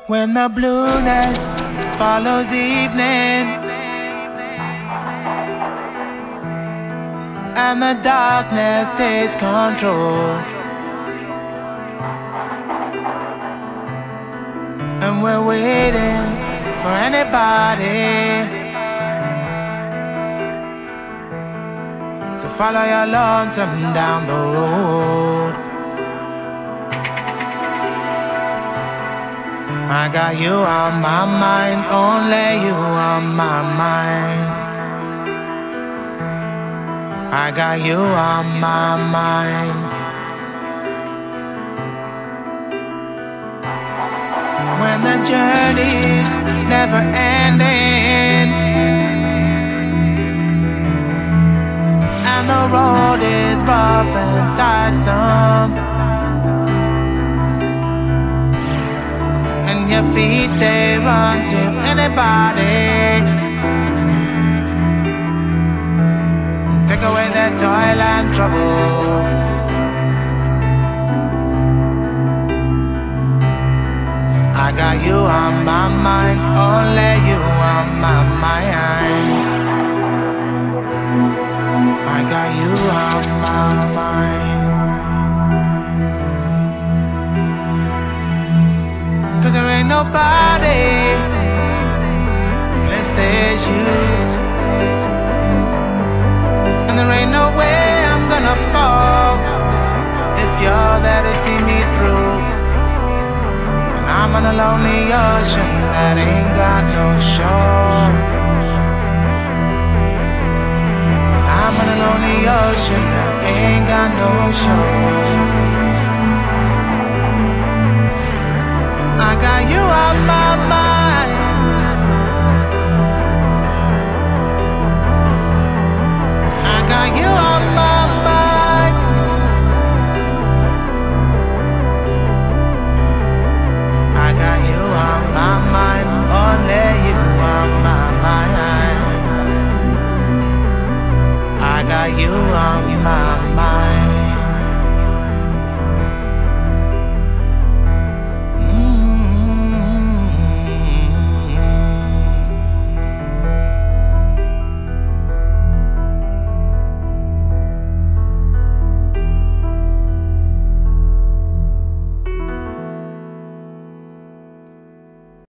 When the blueness follows evening and the darkness takes control, and we're waiting for anybody to follow your lonesome down the road. I got you on my mind, only you on my mind. I got you on my mind. When the journey's never ending and the road is rough and tiresome, and your feet, they run to anybody. Take away their toil and trouble. I got you on my mind, only you on my mind. I got you on my mind. 'Cause there ain't nobody unless there's you, and there ain't no way I'm gonna fall if you're there to see me through. And I'm on a lonely ocean that ain't got no shore. I'm on a lonely ocean that ain't got no shore. I got you on my mind. I got you on my mind. I got you on my mind, only you on my mind. I got you on my mind.